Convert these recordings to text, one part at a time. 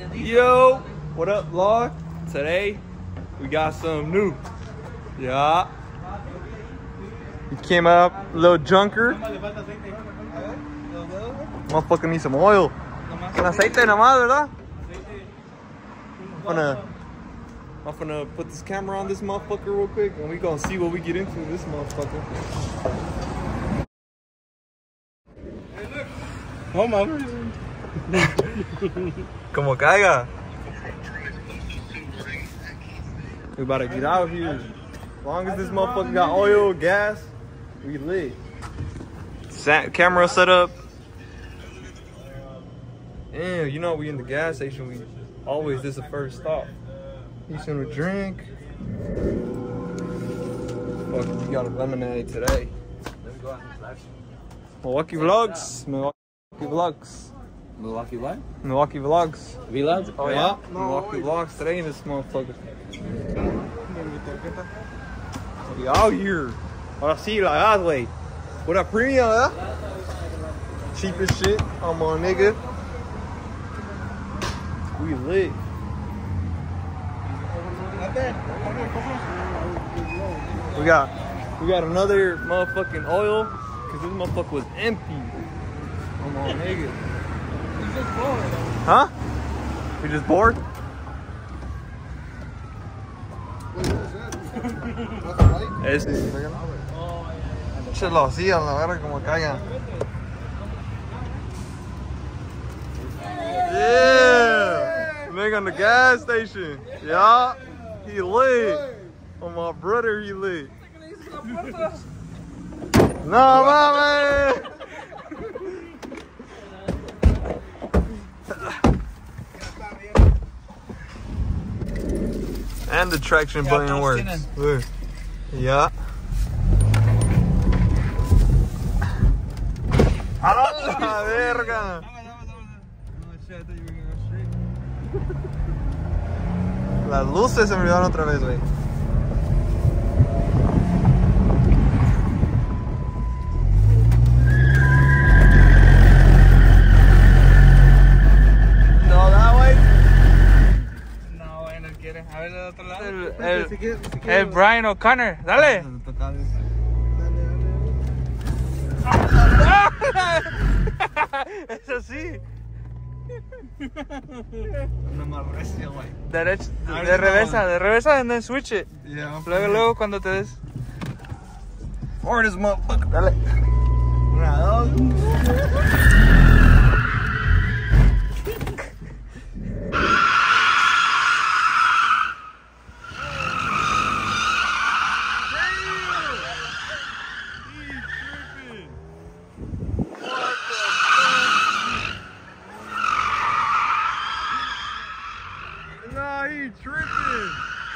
Yo, what up, vlog? Today we got some new. Yeah. We came up a little junker. Motherfucker need some oil. Con aceite nomás, ¿verdad? I'm gonna put this camera on this motherfucker real quick and we gonna see what we get into this motherfucker. Oh, mama. Como caiga. We about to get out here. As long as this motherfucker got oil, gas, we lit. Camera set up. Yeah, you know we in the gas station. We always this is the first stop. You some to drink. Fuck, we got a lemonade today. Milwaukee Vlogs. Milwaukee Vlogs. Milwaukee what? Milwaukee Vlogs. Vlogs? Oh yeah? Milwaukee Vlogs today in this motherfucker. We out here. Ahora sí, la gas, wey. What up, premium, huh? Cheap as shit. I'm on, nigga. We lit. We got another motherfucking oil because this motherfucker was empty. Come on, nigga. Huh? We just bored? Se lo hacían, la verdad, como caigan. Yeah! Nigga on the gas station. Yeah. He lit. Oh, my brother, he lit. No, mama. And the traction button works. Look. Yeah. Ah, verga. Las luces se me olvidaron otra vez, güey. No, that way. No, güey, no quiere. A ver, del otro lado. El Brian O'Connor, dale. Eso sí. Una más recia, güey. Derecha, de reversa, and then switch it. Yeah, Luego cuando te des. Or this motherfucker. Dale. Una, dos. Nah, he tripping.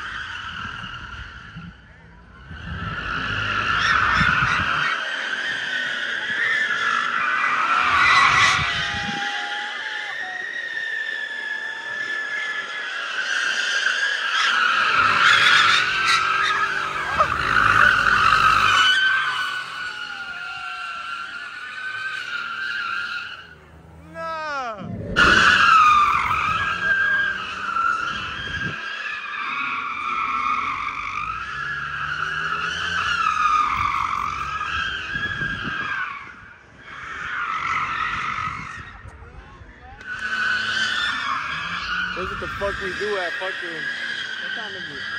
This is what the fuck we do at fucking, what time is it?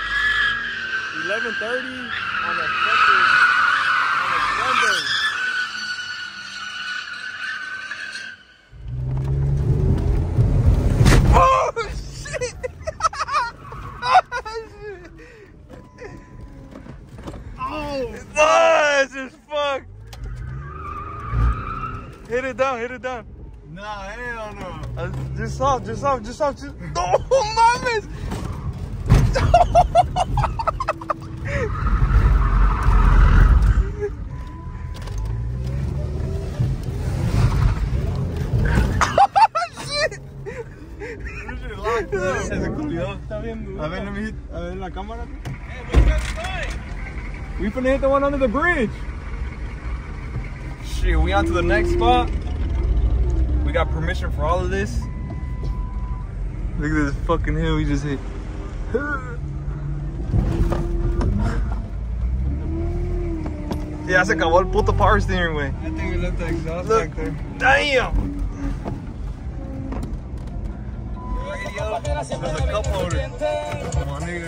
11:30 on a Sunday. Oh shit! Oh, this is fucked. Hit it down. Nah, hell no. Just off. Oh, mames! Shit! Se culió. Está viendo. A ver la cámara. We finna hit the one under the bridge. Shit, we on to the next spot. We got permission for all of this. Look at this fucking hill we just hit. Ya se acabó el puto power steering, güey. I think we left the exhaust Look. back there. Damn! There's a cup holder. Come on, nigga.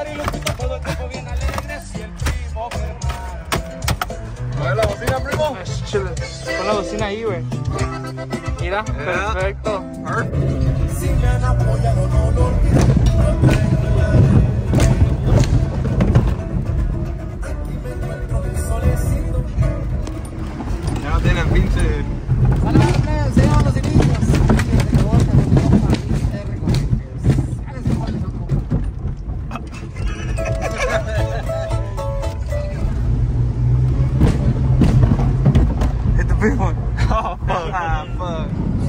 ¿Mueve la bocina, primo? Chile. Pon la bocina ahí, güey. Mira, perfecto. Ya no tienen pinche. Hit the big one. Oh, fuck. Ah, fuck.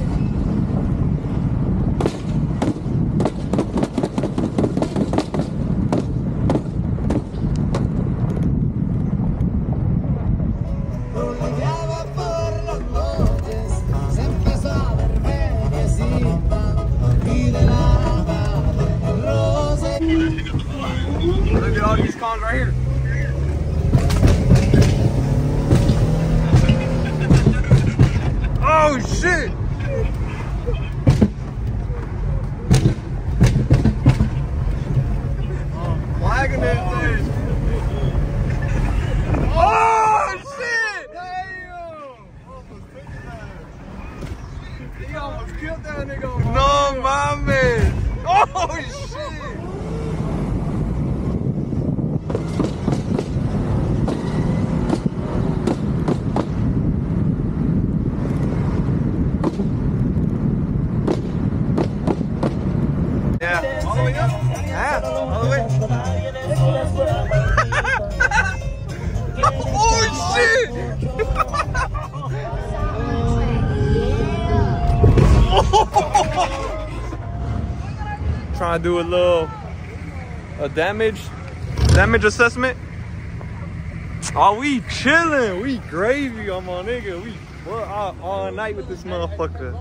Look at all these cons right here. Oh shit! Flagging that thing. Oh shit! Damn! He almost killed that nigga. No mames! Oh shit! Yeah, all the way up. Yeah, all the way. Oh shit! Trying to do a little damage assessment. Oh, we chilling. We gravy on my nigga. We're out all night with this motherfucker.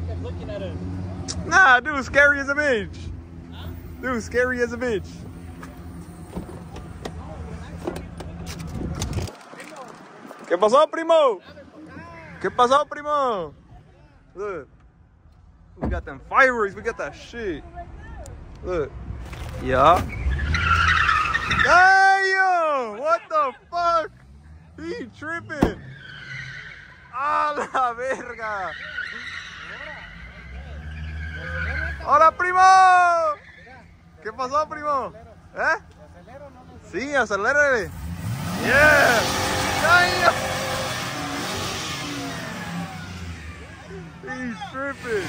Nah, dude, scary as a bitch. Dude, scary as a bitch. ¿Qué pasó, primo? ¿Qué pasó, primo? Look, we got them fireworks. We got that shit. Look, yeah. Damn! What the fuck? He tripping. A la verga. ¡Hola, primo! ¿Qué pasó, primo? ¿Eh? Sí, acelérale. Yeah. Damn. He's tripping.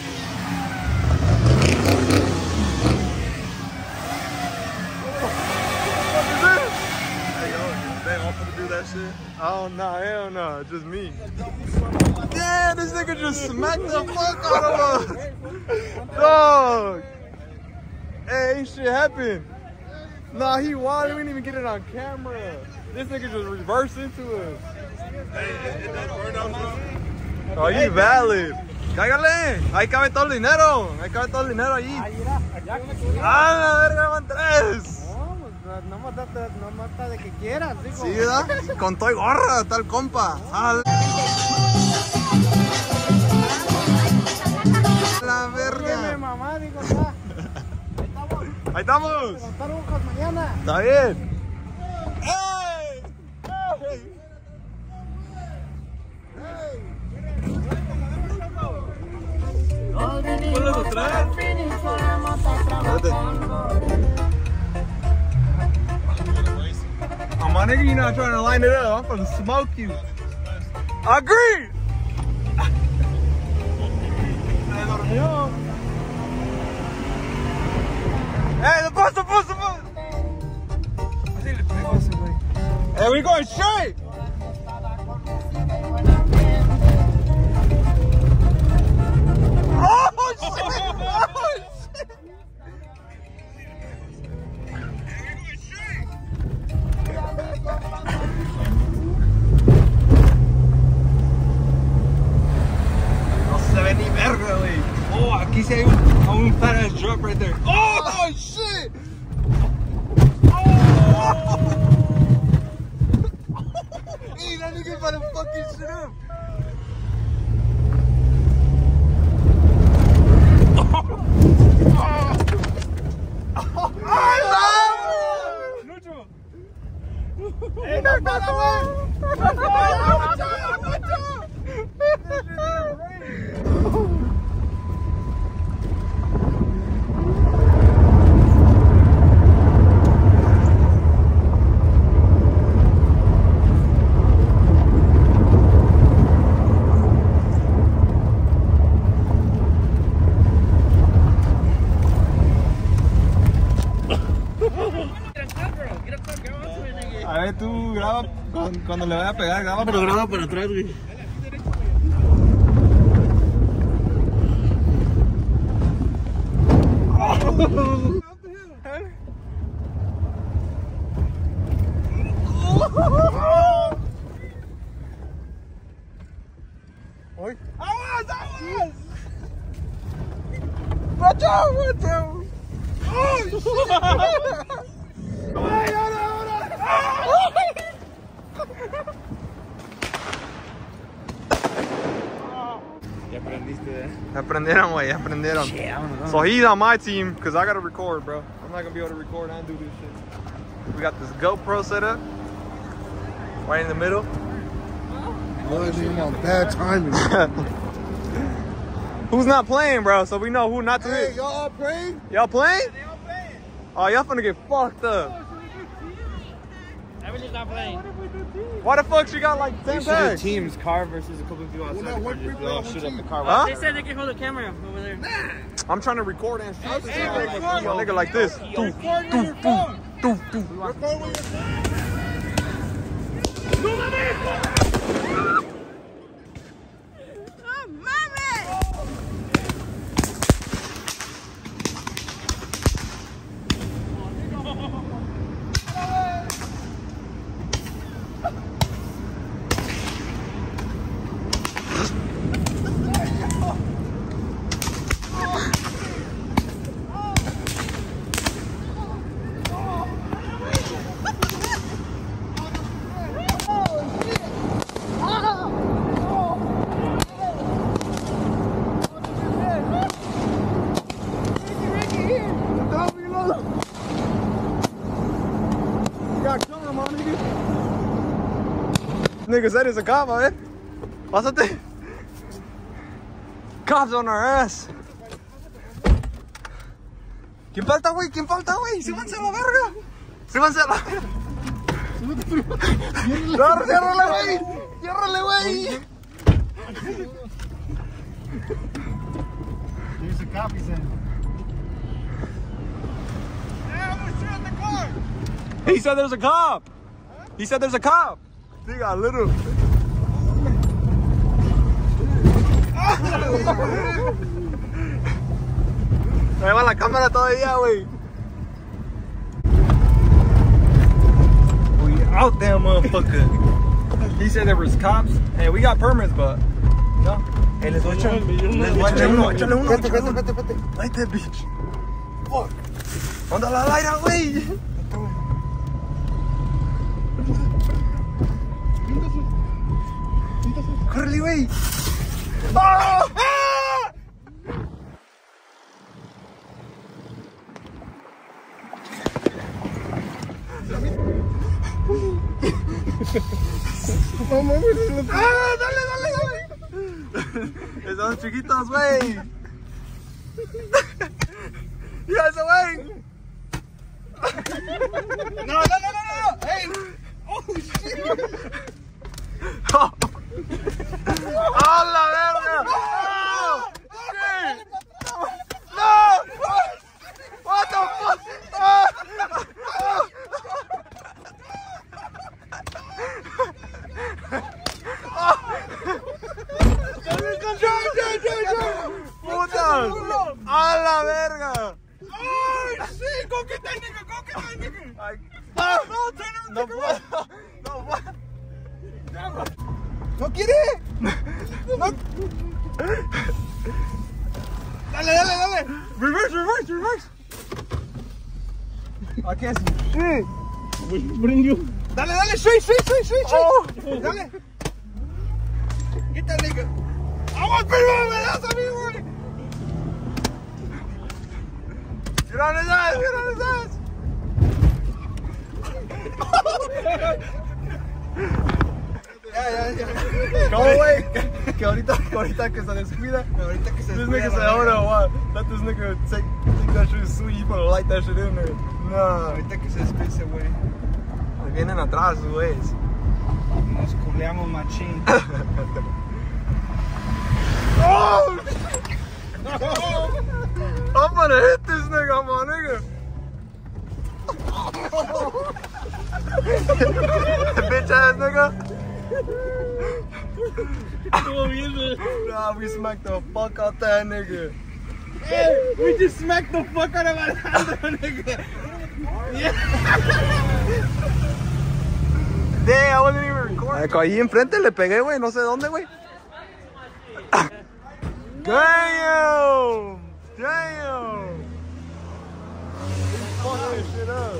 What is this? Hey, yo, they all finna do that shit? Oh, no, hell no, just me. Damn, this nigga just smacked the fuck out of us. Dog. Hey, ain't shit happened. Nah, he wild. We didn't even get it on camera. This nigga just reversed into us. Hey, is that burn out something? Oh, you valid. Cáigale. Ahí cabe todo el dinero. Ahí cabe todo el dinero ahí. Ah, la verga, van tres. No mata de que quieras, digo. Sí, ¿verdad? Con todo y gorra, tal compa. La verga. Mamá, digo, ya. Ahí estamos. Contar ojos mañana. Está bien. ¡Ey! ¡Ey! ¿Puedes atrás? Oh, my nigga, you're not trying to line it up. I'm gonna smoke you. Agreed! Hey, the bus! Hey, we going straight! Oh, shit! Oh, shit! No se ve ni verga, güey. Oh, aquí sí hay un fat ass truck up right there. Oh shit! Hey, that nigga about to fucking shit up. Hey, no, no, a ver, tú graba cuando le vaya a pegar, graba. Pero graba para atrás, güey. Oi. Aguas, aguas! Watch out, watch out! Oh, shit! Ay, ahora! Ya aprendiste, Ya aprendieron, güey, ya aprendieron. So he's on my team, because I gotta record, bro. I'm not gonna be able to record and do this shit. We got this GoPro set up. Right in the middle. I'm on bad timing. Who's not playing, bro? So we know who not to hit. Hey, y'all playing? Y'all playing? Oh, y'all finna get fucked up. Everything's not playing. Why the fuck she got like 10 tags? Teams, car versus a couple of people outside. Well, now, what Just people blow on shit what up the team? car. Huh? They said they can hold the camera over there. I'm trying to record and shoot. Hey, record. Nigga like this. Record with your phone. Record with your phone. Nigga said it's a cop, man. Pásate. Cops on our ass. ¿Quién falta, güey? ¿Quién falta, güey? ¡Súbanse a la verga! ¡Súbanse a la verga! ¡Ciérrale, güey! ¡Ciérrale, güey! There's a copy center. He said there's a cop. He said there's a cop. He got little. Ahí va la cámara todavía, güey. We out there, motherfucker. He said there was cops. Hey, we got permits, but no. Hey, let's watch him. Échale uno. Vete. Light that bitch. Fuck. Onda la lighter, güey. Córrele, güey. ¡Ah! No mames. ¡Ah! ¡Dale! Esos chiquitos, güey. ¡Ya ese güey! No. ¡Hey! ¡Oh, shit! ¡A la verga! ¡Oh, shit! ¡No! What the fuck? ¡Putas! ¡A la verga! ¡Ay, sí! ¿Con qué técnica? Ay, no puedo. ¿No quiere? No. Dale. Reverse. I can't see shit. Bring you. Dale, straight. Oh. Dale. Get that nigga. I want people, man. That's what we want. Get on his ass. Ya. Go away. Que ahorita que se descuida. This nigga said, hold on, what? Let this nigga think that shit is sweet. You gonna light that shit in there. No. Ahorita que se descuide, güey. Vienen atrás, güey. Nos culeamos machín. Oh! I'm gonna hit this nigga, my nigga. Bitch ass nigga. Nah, we smacked the fuck out that nigga. Hey, we just smacked the fuck out of Alejandro, nigga. Damn, I wasn't even recording. Ahí enfrente le pegué, güey, no sé dónde, güey. Damn! Fuck this shit up.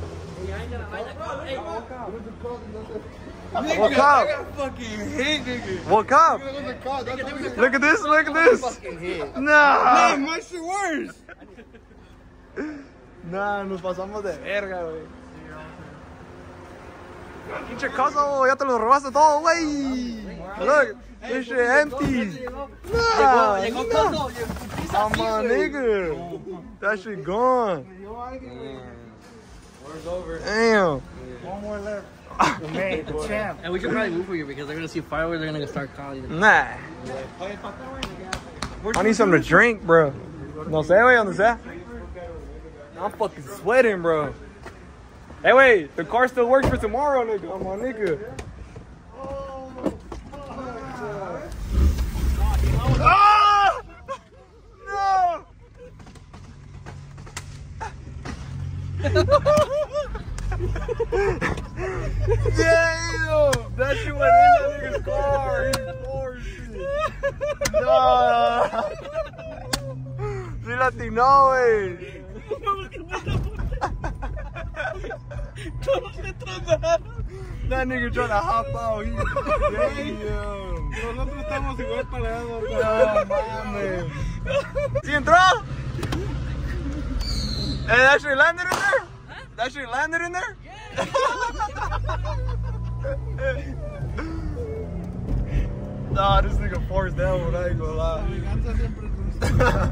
What cop? I got fucking hit, nigga. What cop? Look at this. Nah. Man, my shit worse. Nah, nos pasamos de verga, güey. Pinche casa, güey, ya te lo robaste todo, güey. Look, this shit empty. Nah. Come on, nigga. That shit gone. War's over. Damn. One more left. The champ. And we should probably move for you because they're gonna see fireworks. They're gonna start calling. Nah. I need something to drink, bro. No sé, güey, ¿dónde sea? I'm fucking sweating, bro. Hey, wait, the car still works for tomorrow, nigga. Come on, nigga. Ah! No! Damn! That shit went in that nigga's car. His floor shit. No! Sí latinó, güey. That nigga trying to hop out. Damn. Nosotros estamos igual parados. No mames. ¿Sí entró? Hey, that shit landed in there? Huh? That shit landed in there? Nah, this nigga forced down when I ain't gonna lie.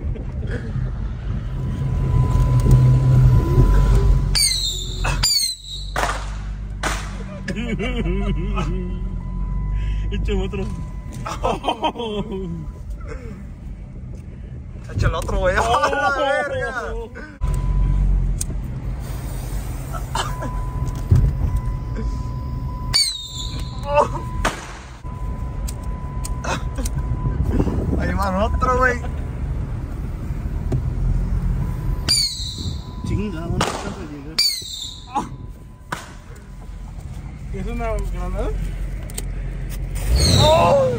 Échame otro. Échale otro, güey. ¡Oh, la verga! Ahí van otro, güey. Chinga, ¿dónde estás a llegar? ¿Es una granada? Oh!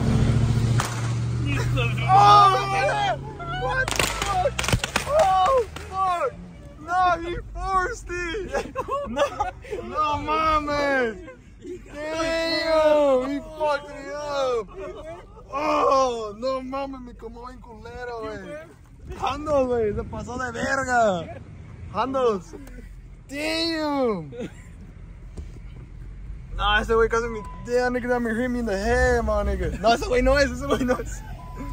Oh! What the fuck? Oh, fuck! No, he forced it! No, mames! Damn! He fucked me up! Oh, no mames, me como bien culero, güey. Handos, güey, se pasó de verga. Handos. Damn! Nah, ese güey casi me... Damn, nigga, that me hit me in the head, my nigga. No, ese güey no es, ese güey no es.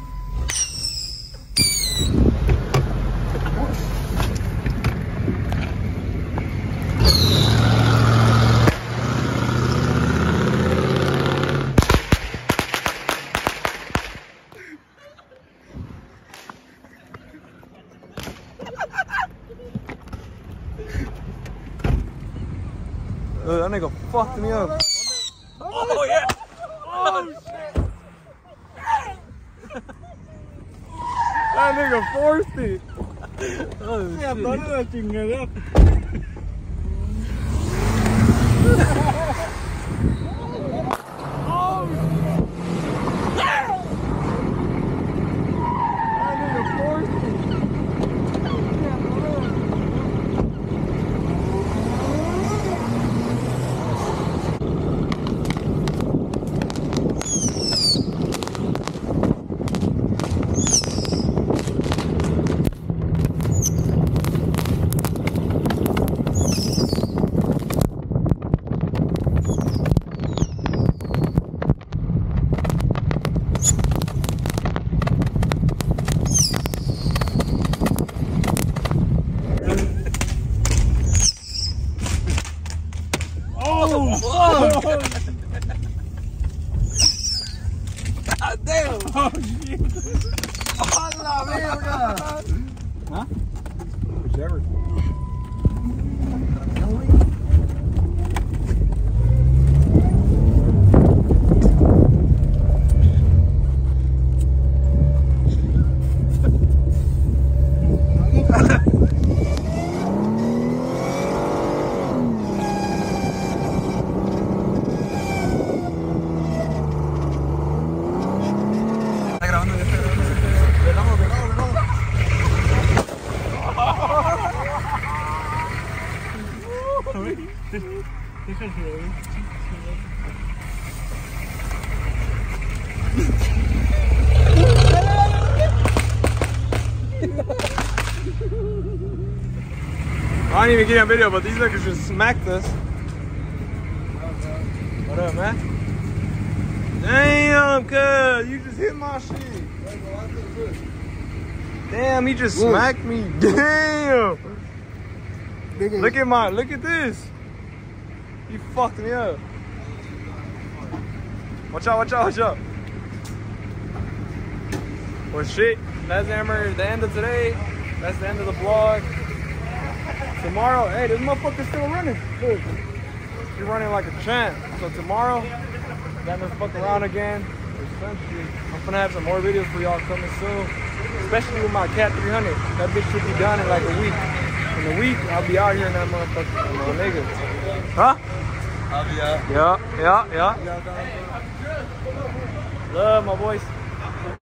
That nigga fucked me up. Oh, yeah. Oh, shit. That nigga forced it. Oh, Yeah, shit. dale la chingada. That nigga forced it. ever. I didn't even get a video, but these niggas just smacked us. What up, man? Damn, cuz, you just hit my shit. Damn, he just smacked me. Damn. Look at this. You fucked me up. Watch out, watch out, watch out. Well, shit, that's the end of today. That's the end of the vlog. Tomorrow, hey, this motherfucker's still running. Look, he's running like a champ. So tomorrow, that gonna fuck around again. I'm gonna have some more videos for y'all coming soon. Especially with my Cat 300. That bitch should be done in like a week. In a week, I'll be out here in that motherfucker. My nigga. Huh? I'll be out. Yeah. Love my boys.